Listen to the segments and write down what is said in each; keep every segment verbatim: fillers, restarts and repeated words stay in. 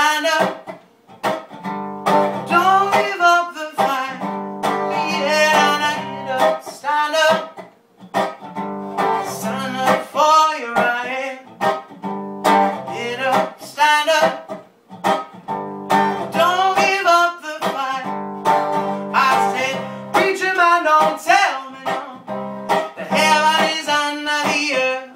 stand up. Don't give up the fight. Yeah, and I get up, stand up. Stand up for your right. Get up, stand up. Don't give up the fight. I said, preacher man, don't tell me no. The heaven is under the earth.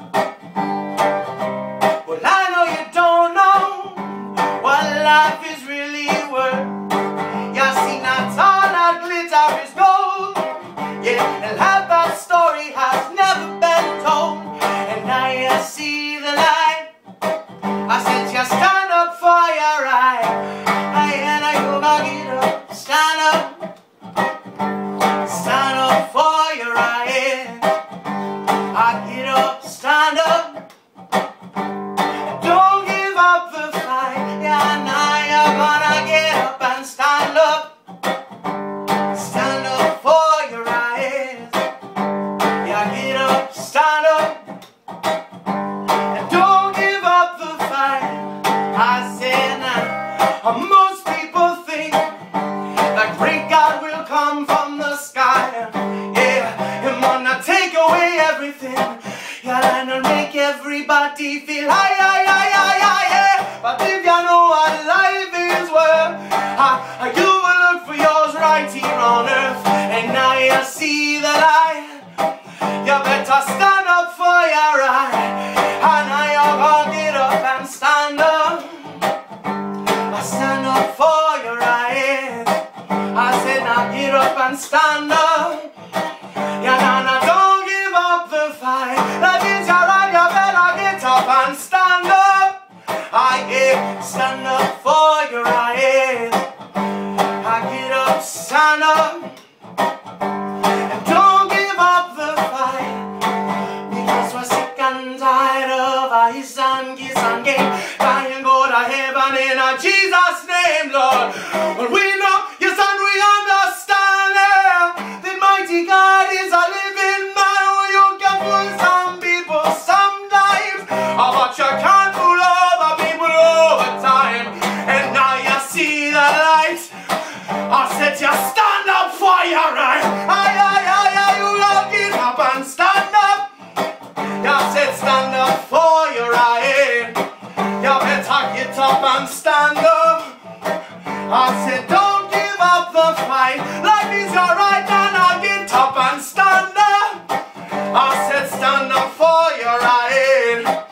Well, I know you don't know what life is really worth. You see, not all that glitter is gold. Yeah, and half that story has never been told. And now you see the light. I said, just stand up for your right. I and I go back, get up, stand up. Stand up for your right. I get up, stand up. Don't give up the fight. Yeah, now you're gonna get up and stand up. Stand up for your right. Yeah, get up, stand up. And don't give up the fight. I said now, most people think that great God will come from the sky. Yeah, Him wanna take away everything. Yeah, and He'll make everybody feel high, high, high, high, high, yeah. But if you know what life is worth, uh, you will look for yours right here on earth. And now you see the light. You better stand up for your right. And now you're gonna get up and stand up. I stand up for your right. I said now get up and stand up. Yeah, now, now don't give up the fight. That means you're right, you better get up and stand up. I get stand up for your right. I get up, stand up. And don't give up the fight. Because we're sick and tired of ice and kiss and game. Try and go to heaven in a Jesus' name, Lord. Well, we know, yes, and we understand uh, the mighty God is a living man. Oh, you can fool some people sometimes, oh, but you can't fool other people over time. And now you see the light. I said you stand up for your right. Aye, aye, aye, aye, you gotta get up and stand up. You said stand up for your right. You better get up and stand up. I said don't give up the fight. Life is your right, and I'll get up and stand up. I said stand up for your right.